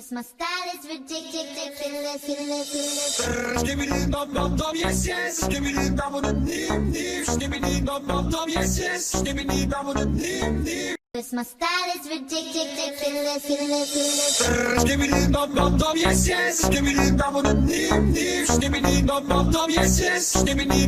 'Cause my style is ridiculous. Skibbidi dum dum dum, yes yes. Skibbidi dum dum dim dim. Skibbidi dum dum dum, yes yes. Skibbidi dum dum dim dim. 'Cause my style is ridiculous. Skibbidi dum dum dum, yes yes. Skibbidi dum dum dim dim. Skibbidi dum dum dum, yes yes. Skibbidi